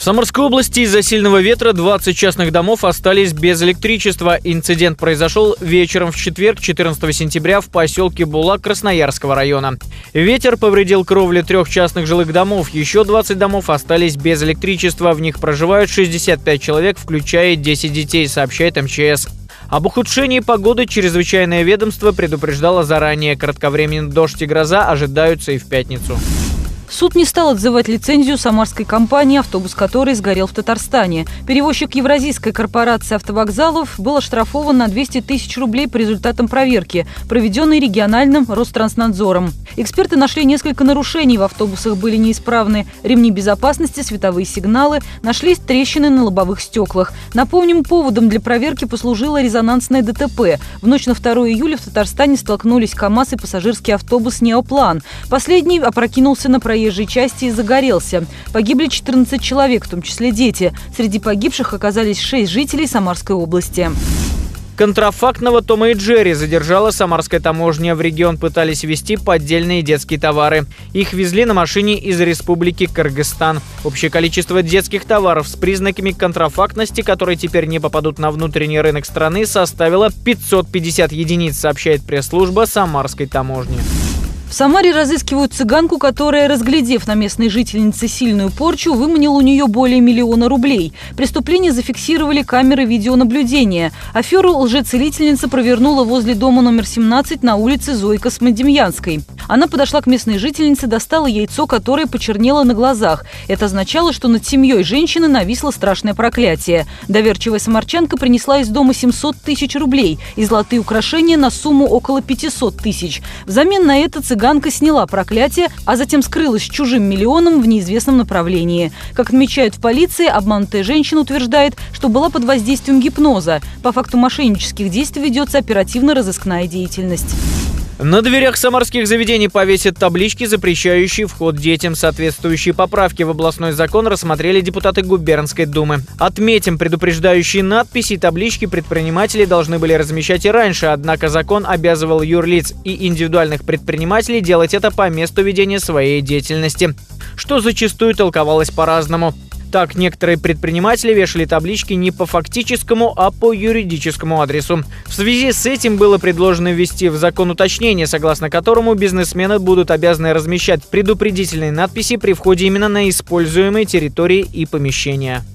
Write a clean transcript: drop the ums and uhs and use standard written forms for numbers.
Самарской области из-за сильного ветра 20 частных домов остались без электричества. Инцидент произошел вечером в четверг, 14 сентября, в поселке Була Красноярского района. Ветер повредил кровли 3 частных жилых домов. Еще 20 домов остались без электричества. В них проживают 65 человек, включая 10 детей, сообщает МЧС. Об ухудшении погоды чрезвычайное ведомство предупреждало заранее. Кратковременный дождь и гроза ожидаются и в пятницу. Суд не стал отзывать лицензию самарской компании, автобус которой сгорел в Татарстане. Перевозчик Евразийской корпорации автовокзалов был оштрафован на 200 тысяч рублей по результатам проверки, проведенной региональным Ространснадзором. Эксперты нашли несколько нарушений. В автобусах были неисправны ремни безопасности, световые сигналы, нашлись трещины на лобовых стеклах. Напомним, поводом для проверки послужило резонансное ДТП. В ночь на 2 июля в Татарстане столкнулись КАМАЗ и пассажирский автобус «Неоплан». Последний опрокинулся на проезжей части и загорелся. Погибли 14 человек, в том числе дети. Среди погибших оказались 6 жителей Самарской области. Контрафактного Тома и Джерри задержала самарская таможня. В регион пытались везти поддельные детские товары. Их везли на машине из Республики Кыргызстан. Общее количество детских товаров с признаками контрафактности, которые теперь не попадут на внутренний рынок страны, составило 550 единиц, сообщает пресс-служба самарской таможни. В Самаре разыскивают цыганку, которая, разглядев на местной жительнице сильную порчу, выманила у нее более 1 миллиона рублей. Преступление зафиксировали камеры видеонаблюдения. Аферу лжецелительница провернула возле дома номер 17 на улице Зои Космодемьянской. Она подошла к местной жительнице, достала яйцо, которое почернело на глазах. Это означало, что над семьей женщины нависло страшное проклятие. Доверчивая самарчанка принесла из дома 700 тысяч рублей и золотые украшения на сумму около 500 тысяч. Взамен на это цыганка сняла проклятие, а затем скрылась с чужим миллионом в неизвестном направлении. Как отмечают в полиции, обманутая женщина утверждает, что была под воздействием гипноза. По факту мошеннических действий ведется оперативно-розыскная деятельность. На дверях самарских заведений повесят таблички, запрещающие вход детям. Соответствующие поправки в областной закон рассмотрели депутаты губернской думы. Отметим, предупреждающие надписи и таблички предприниматели должны были размещать и раньше, однако закон обязывал юрлиц и индивидуальных предпринимателей делать это по месту ведения своей деятельности, что зачастую толковалось по-разному. Так, некоторые предприниматели вешали таблички не по фактическому, а по юридическому адресу. В связи с этим было предложено ввести в закон уточнение, согласно которому бизнесмены будут обязаны размещать предупредительные надписи при входе именно на используемые территории и помещения.